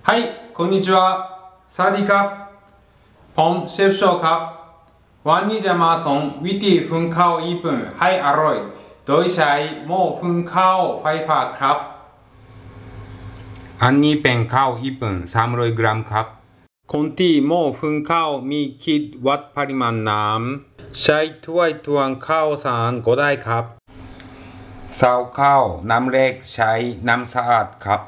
はいこんにちはสวัสดีครับผมเชฟโชครับวันนี้จะมาสอนวิธีหุงข้าวญี่ปุ่นให้อร่อยโดยใช้หม้อหุงข้าวไฟฟ้าครับอันนี้เป็นข้าวญี่ปุ่น300 กรัมครับคนที่หม้อหุงข้าวมีคิดวัดปริมาณน้ำใช้ถ้วยตวงข้าวสารก็ได้ครับเสาข้าวน้ำเล็กใช้น้ำสะอาดครับ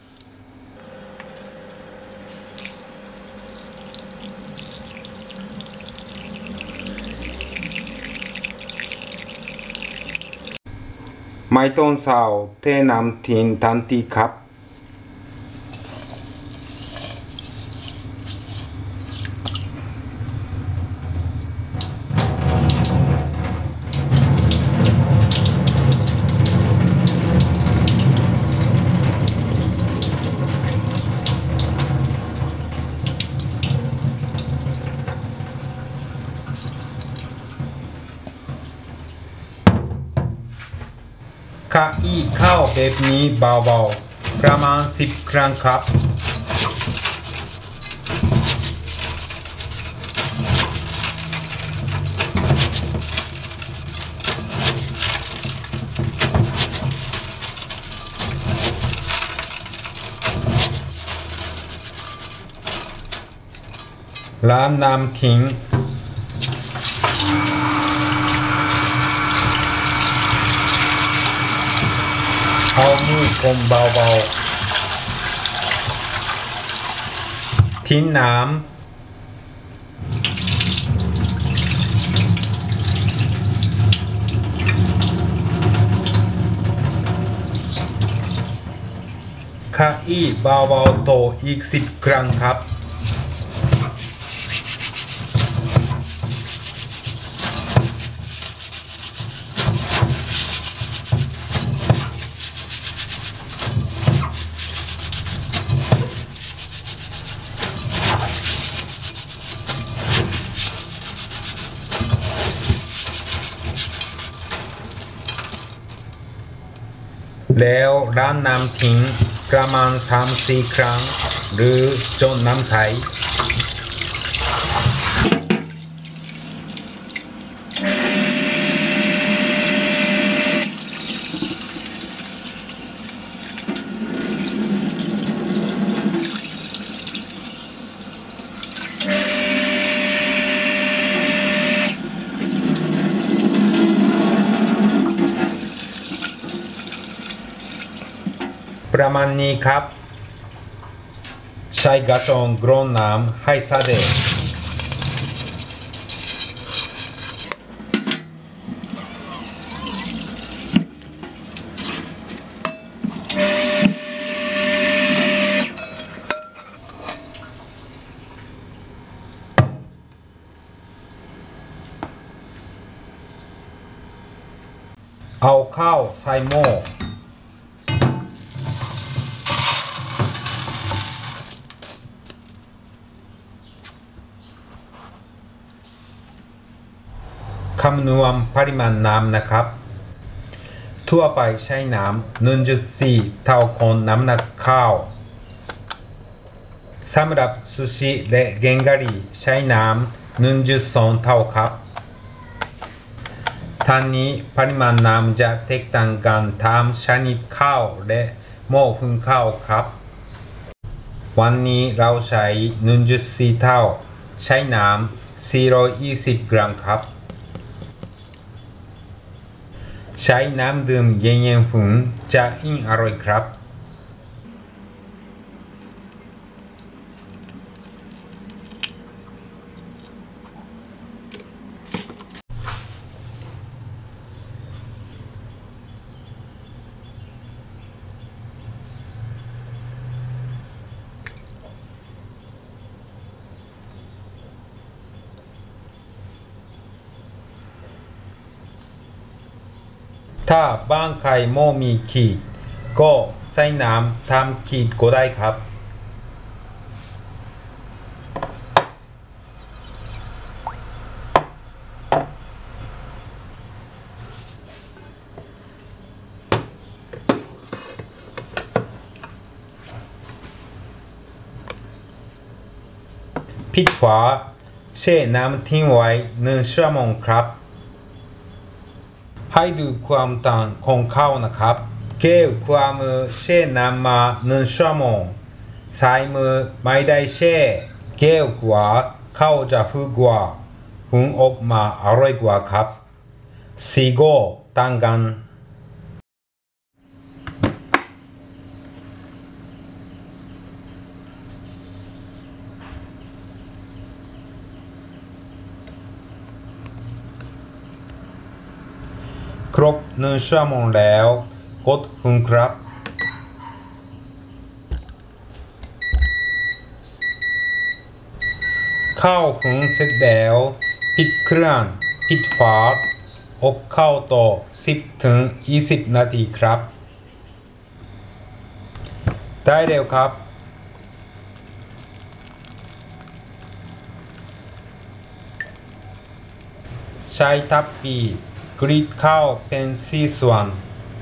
ไม่ต้องเสาเทน้ำทิ้งทันทีครับขยี้ข้าวแบบนี้เบาๆประมาณ10 ครั้งครับล้างน้ำทิ้งเอามือกลมเบาๆทิ้งน้ำขยี้เบาๆต่ออีก10 ครั้งครับแล้วล้างน้ำทิ้งประมาณ3-4 ครั้งหรือจนน้ำใสประมาณนี้ครับใช้กระชอนกรองน้ำให้สะอาดเอาข้าวใส่หม้อคำนวณปริมาณน้ำนะครับทั่วไปใช้น้ำ 1.4 เท่าของน้ำหนักข้าวสำหรับซูชิและเกงกะหรี่ใช้น้ำ 1.2 เท่าครับทั้งนี้ปริมาณน้ำจะแตกต่างกันตามชนิดข้าวและหม้อหุงข้าวครับวันนี้เราใช้ 1.4 เท่าใช้น้ำ 420 กรัมครับใช้น้ำดื่มเย็นๆหุงจะยิ่งอร่อยครับถ้าบ้านใครหม้อมีขีดก็ใส่น้ำทำขีดก็ได้ครับผิดขวาแช่น้ำทิ้งไว้1 ชั่วโมงครับให้ดูความต่างของข้าวนะครับแก้วความมือแช่น้ำมา1 ชั่วโมงใช้มือไม่ได้แช่แก้วกว่าข้าวจะฟูกว่าหุงออกมาอร่อยกว่าครับสีโก้ต่างกันครบ1 ชั่วโมงแล้วกดหุงครับข้าวหุงเสร็จแล้วปิดเครื่องปิดฝาอบข้าวต่อ10 ถึง 20 นาทีครับได้แล้วครับใช้ทัพพีกรีดข้าวเป็น4 ส่วน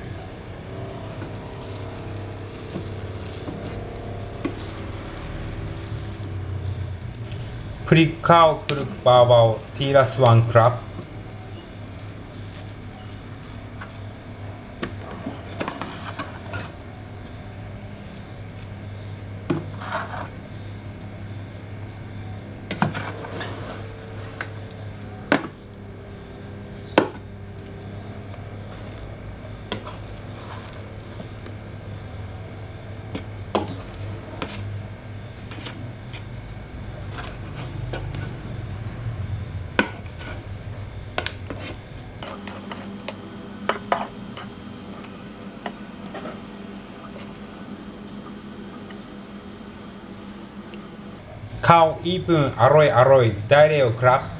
พริกข้าวคลุกเบาๆทีละส่วนครับข้าวญี่ปุ่นอร่อยได้แล้วครับ